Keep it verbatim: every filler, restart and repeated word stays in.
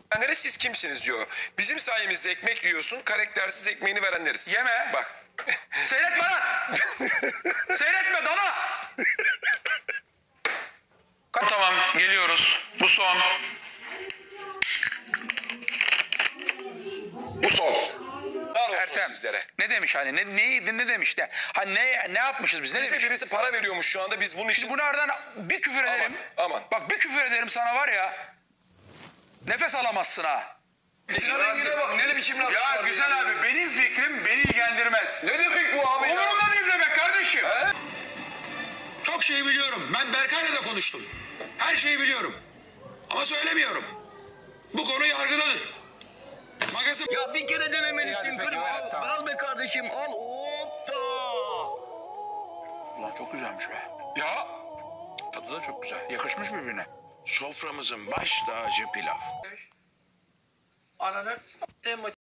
verenlere siz kimsiniz diyor. Bizim sayemizde ekmek yiyorsun, karaktersiz ekmeğini verenleriz. Yeme. Bak. Seyretme lan. Seyretme dana. Tamam geliyoruz. Bu son. Bu son. Var olsun Ertem. sizlere. Ne demiş hani? Ne, ne, ne demiş de? Hani ne, ne yapmışız biz? Ne Bize demiş? birisi para veriyormuş şu anda, biz bunun için... Şimdi bunlardan bir küfür ederim. aman. Bak bir küfür ederim sana var ya. Nefes alamazsın ha. Sinan Engin'e bak, ne biçim laf Ya çıkardı güzel ya. abi benim fikrim beni ilgilendirmez. Ne demek bu abi ya? Umurumda değil demek kardeşim. He? Çok şey biliyorum. Ben Berkay'la da konuştum. Her şeyi biliyorum. Ama söylemiyorum. Bu konu yargıdadır. Magazin... Ya bir kere denemelisin. Kırma. Al, al be kardeşim al. Hoppa. Ulan çok güzelmiş be. Ya tadı da çok güzel. Yakışmış birbirine. Soframızın baş tacı pilav. Ananı.